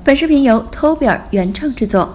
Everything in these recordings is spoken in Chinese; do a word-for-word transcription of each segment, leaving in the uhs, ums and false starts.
本视频由偷比尔原创制作。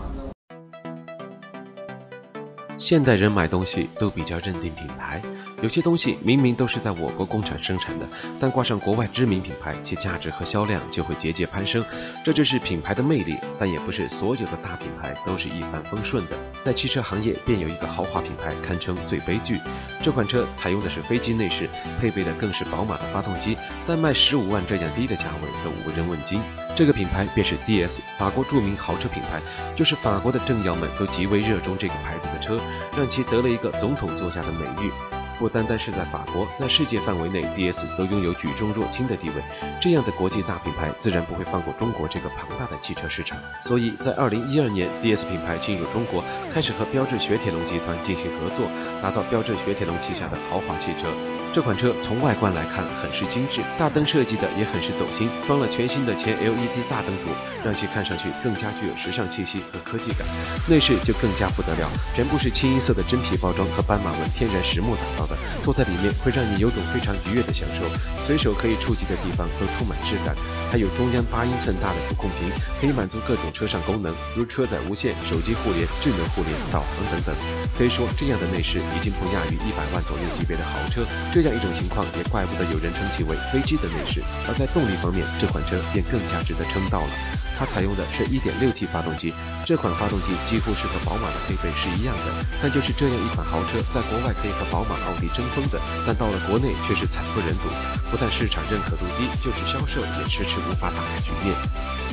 现代人买东西都比较认定品牌，有些东西明明都是在我国工厂生产的，但挂上国外知名品牌，其价值和销量就会节节攀升，这就是品牌的魅力。但也不是所有的大品牌都是一帆风顺的，在汽车行业便有一个豪华品牌堪称最悲剧。这款车采用的是飞机内饰，配备的更是宝马的发动机，但卖十五万这样低的价位都无人问津。这个品牌便是 D S， 法国著名豪车品牌，就是法国的政要们都极为热衷这个牌子的车，让其得了一个总统座下的美誉。不单单是在法国，在世界范围内 D S 都拥有举重若轻的地位，这样的国际大品牌自然不会放过中国这个庞大的汽车市场。所以在二零一二年 D S 品牌进入中国，开始和标致雪铁龙集团进行合作，打造标致雪铁龙旗下的豪华汽车。这款车从外观来看很是精致，大灯设计的也很是走心，装了全新的前 L E D 大灯组，让其看上去更加具有时尚气息和科技感。内饰就更加不得了，全部是清一色的真皮包装和斑马纹天然实木打造的，坐在里面会让你有种非常愉悦的享受，随手可以触及的地方都充满质感。还有中央八英寸大的主控屏，可以满足各种车上功能，如车载无线、手机互联、智能互联、导航等等。可以说这样的内饰已经不亚于一百万左右级别的豪车，这样一种情况也怪不得有人称其为飞机的内饰。而在动力方面，这款车便更加值得称道了。它采用的是 一点六 T 发动机，这款发动机几乎是和宝马的配备是一样的，但就是这样一款豪车，在国外可以和宝马、奥迪争锋的，但到了国内却是惨不忍睹，不但市场认可度低，就是销售也迟迟无法打开局面。